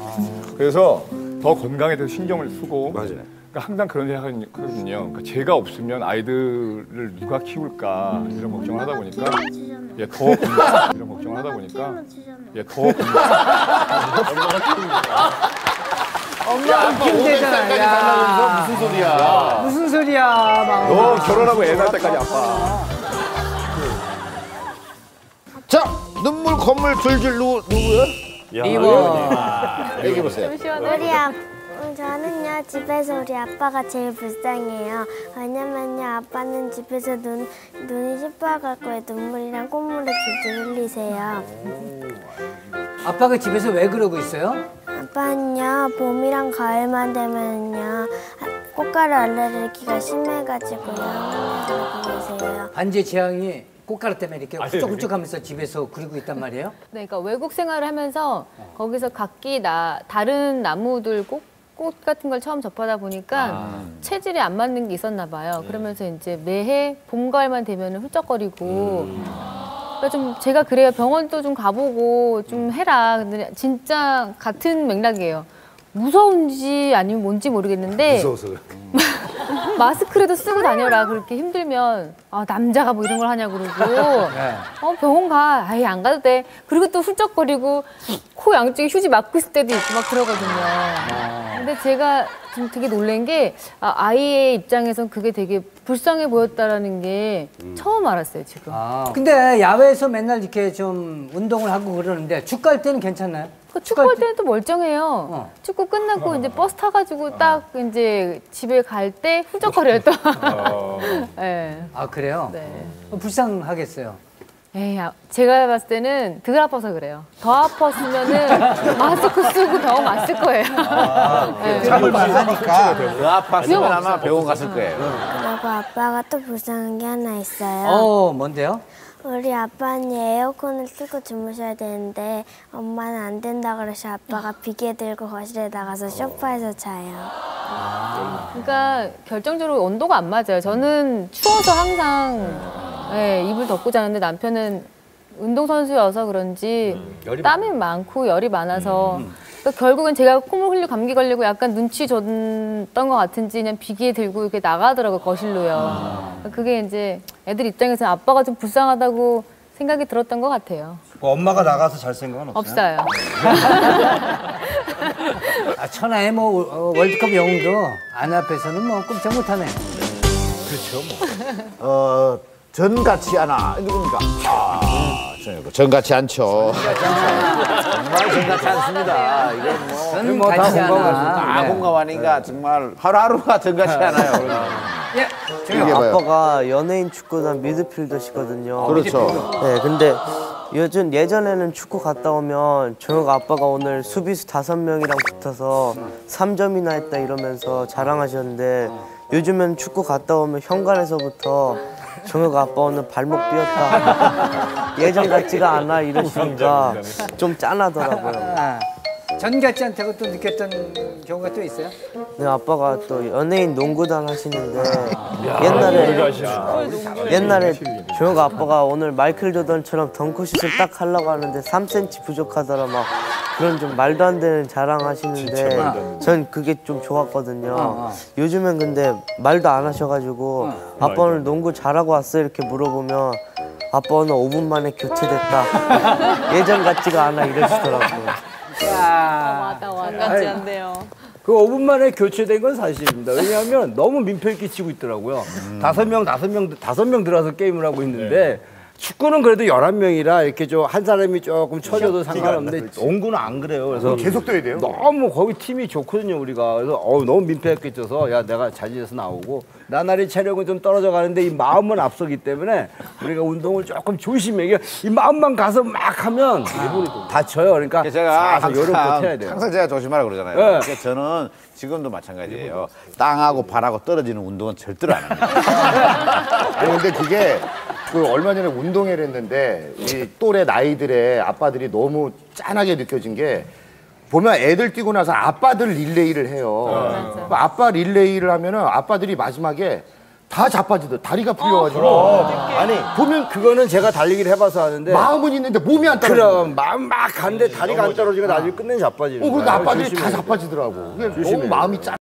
그래서 더 건강에 대해서 신경을 쓰고 맞아요. 그러니까 항상 그런 생각하거든요. 그러니까 제가 없으면 아이들을 누가 키울까 이런 걱정을 하다 보니까 예, 더 이런 걱정을 하다 보니까 예, 더 얼마나 키우니까 엄마가 힘들잖아. 야. 무슨 소리야? 무슨 소리야, 너 결혼하고 애 낳을 때까지 아빠. 자, 눈물 콧물 줄줄 누구야? 얘기해 보세요. 저는요 집에서 우리 아빠가 제일 불쌍해요. 왜냐면요 아빠는 집에서 눈이 시퍼갖고 눈물이랑 콧물을 줄줄 흘리세요. 아빠가 집에서 왜 그러고 있어요? 아빠는요 봄이랑 가을만 되면요 꽃가루 알레르기가 심해가지고요 그러고 계세요. 반제 재앙이 꽃가루 때문에 이렇게 훌쩍훌쩍하면서 집에서 그리고 있단 말이에요? 네, 그러니까 외국 생활을 하면서 거기서 각기 다른 나무들 꽃 같은 걸 처음 접하다 보니까 체질이 안 맞는 게 있었나 봐요. 그러면서 이제 매해 봄, 가을만 되면 훌쩍거리고 그러니까 좀 제가 그래요. 병원도 좀 가보고 좀 해라. 근데 진짜 같은 맥락이에요. 무서운지 아니면 뭔지 모르겠는데 무서워서 그래. 마스크라도 쓰고 다녀라. 그렇게 힘들면 아 남자가 뭐 이런 걸 하냐고 그러고 병원 가. 아예 안 가도 돼. 그리고 또 훌쩍거리고 코 양쪽에 휴지 막고 있을 때도 있고 막 그러거든요. 근데 제가 좀 되게 놀란 게 아이의 입장에선 그게 되게 불쌍해 보였다라는 게 처음 알았어요 지금. 근데 야외에서 맨날 이렇게 좀 운동을 하고 그러는데 축구 할 때는 괜찮나요? 축구할 때는 또 멀쩡해요. 축구 끝나고 이제 버스 타가지고 딱 이제 집에 갈 때 훌쩍거려요 또. 네. 아 그래요? 네. 불쌍하겠어요. 에이, 제가 봤을 때는 덜 아파서 그래요. 더 아팠으면은 마스크 쓰고 병원 갔을 거예요. 참을만 하니까 그 아팠으면 아마 병원 갔을 거예요. 그리고 아빠가 또 불쌍한 게 하나 있어요. 뭔데요? 우리 아빠는 에어컨을 틀고 주무셔야 되는데 엄마는 안 된다 그래서 아빠가 비계 들고 거실에 나가서 소파에서 자요. 그러니까 결정적으로 온도가 안 맞아요. 저는 추워서 항상 이불 덮고 자는데 남편은 운동선수여서 그런지 땀이 많고 열이 많아서 그러니까 결국은 제가 콧물 흘리고 감기 걸리고 약간 눈치 줬던 것 같은지 그냥 비계 들고 이렇게 나가더라고요, 거실로요. 그게 이제 애들 입장에서는 아빠가 좀 불쌍하다고 생각이 들었던 것 같아요. 엄마가 나가서 잘 생각은 없어요? 없어요. 천하의 뭐 월드컵 영웅도 아내 앞에서는 뭐 꼼짝 못하네. 그렇죠, 전 같지 않아. 누굽니까? 전 같지 않죠. 정말 전 같지 않습니다. 이건 뭐 다 공감하십니다. 다 공감하니까 정말 하루하루가 전 같지 않아요. 아빠가 연예인 축구단 미드필더시거든요. 그렇죠. 네, 근데 예전에는 축구 갔다 오면 저녁 아빠가 오늘 수비수 5명이랑 붙어서 3점이나 했다 이러면서 자랑하셨는데 요즘은 축구 갔다 오면 현관에서부터 정혁아 아빠 오늘 발목 삐었다. 예전 같지가 않아 이러시니까 좀 짠하더라고요. 전 같지 않다고 또 느꼈던 경우가 또 있어요? 네, 아빠가 또 연예인 농구단 하시는데 옛날에 정혁아 아빠가 오늘 마이클 조던처럼 덩크슛을 딱 하려고 하는데 3cm 부족하더라 막 그런 좀 말도 안 되는 자랑하시는데 전 그게 좀 좋았거든요. 요즘엔 근데 말도 안 하셔가지고 아빠 오늘 농구 잘하고 왔어요 이렇게 물어보면 아빠 오늘 5분 만에 교체됐다. 예전 같지가 않아 이러시더라고요. 맞아. 같지 않네요. 그 5분 만에 교체된 건 사실입니다. 왜냐하면 너무 민폐를 끼치고 있더라고요. 5명 들어와서 게임을 하고 있는데 축구는 그래도 11명이라 이렇게 한 사람이 조금 처져도 상관없는데 농구는 안 그래요. 그래서 계속 돼야 돼요. 너무 거기 팀이 좋거든요, 우리가. 그래서 너무 민폐가 끼쳐서 야, 내가 자진해서 나오고 나날이 체력은 좀 떨어져 가는데 이 마음은 앞서기 때문에 우리가 운동을 조금 조심해. 이 마음만 가서 막 하면 다쳐요. 그러니까 제가 항상 제가 조심하라고 그러잖아요. 네. 그러니까 저는 지금도 마찬가지예요. 땅하고 발하고 떨어지는 운동은 절대로 안 합니다. 아니 근데 그게 얼마 전에 운동회를 했는데 이 또래 나이들의 아빠들이 너무 짠하게 느껴진 게 보면 애들 뛰고 나서 아빠들 릴레이를 해요. 아빠 릴레이를 하면은 아빠들이 마지막에 다 자빠지더라. 다리가 풀려가지고. 아니 보면 그거는 제가 달리기를 해봐서 하는데 마음은 있는데 몸이 안 떨어져. 그럼 마음 막 가는데 다리가 안 떨어지고 나중에 끝내는 자빠지는 거야. 그러니까 아빠들이 다 자빠지더라고. 너무 마음이 짜.